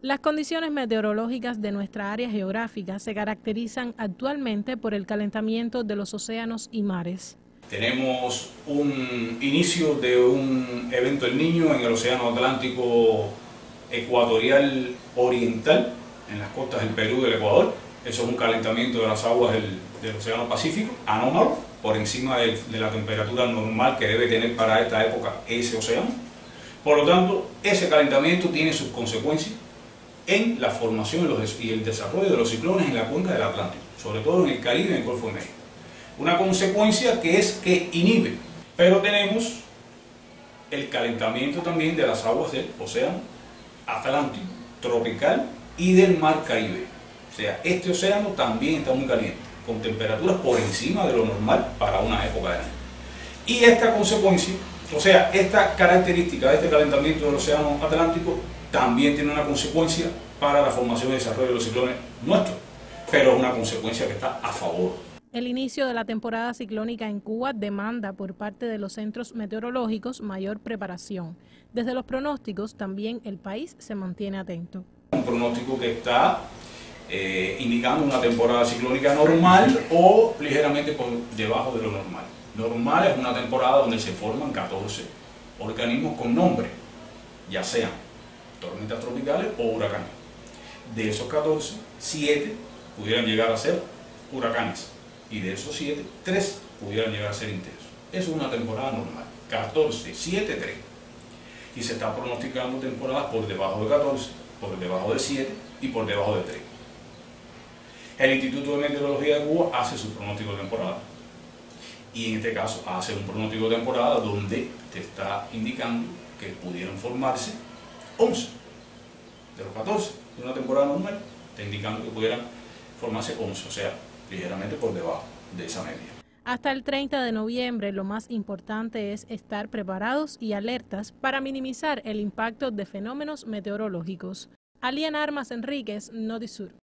Las condiciones meteorológicas de nuestra área geográfica se caracterizan actualmente por el calentamiento de los océanos y mares. Tenemos un inicio de un evento El Niño en el Océano Atlántico Ecuatorial Oriental, en las costas del Perú y del Ecuador. Eso es un calentamiento de las aguas del Océano Pacífico, anómalo, por encima de la temperatura normal que debe tener para esta época ese océano. Por lo tanto, ese calentamiento tiene sus consecuencias en la formación y el desarrollo de los ciclones en la cuenca del Atlántico, sobre todo en el Caribe y en el Golfo de México. Una consecuencia que es que inhibe, pero tenemos el calentamiento también de las aguas del Océano Atlántico, tropical y del Mar Caribe. O sea, este océano también está muy caliente, con temperaturas por encima de lo normal para una época de año. Y esta consecuencia, o sea, esta característica de este calentamiento del Océano Atlántico también tiene una consecuencia para la formación y desarrollo de los ciclones nuestros, pero es una consecuencia que está a favor. El inicio de la temporada ciclónica en Cuba demanda por parte de los centros meteorológicos mayor preparación. Desde los pronósticos también el país se mantiene atento. Un pronóstico que está indicando una temporada ciclónica normal o ligeramente por debajo de lo normal. Normal es una temporada donde se forman 14 organismos con nombre, ya sean tormentas tropicales o huracanes. De esos 14, 7 pudieran llegar a ser huracanes y de esos 7, 3 pudieran llegar a ser intensos. Eso es una temporada normal, 14, 7, 3. Y se está pronosticando temporadas por debajo de 14, por debajo de 7 y por debajo de 3. El Instituto de Meteorología de Cuba hace su pronóstico de temporada. Y en este caso hace un pronóstico de temporada donde te está indicando que pudieran formarse 11 de los 14 de una temporada normal, está indicando que pudieran formarse 11, o sea, ligeramente por debajo de esa media. Hasta el 30 de noviembre lo más importante es estar preparados y alertas para minimizar el impacto de fenómenos meteorológicos. Aliana Armas Enríquez, Notisur.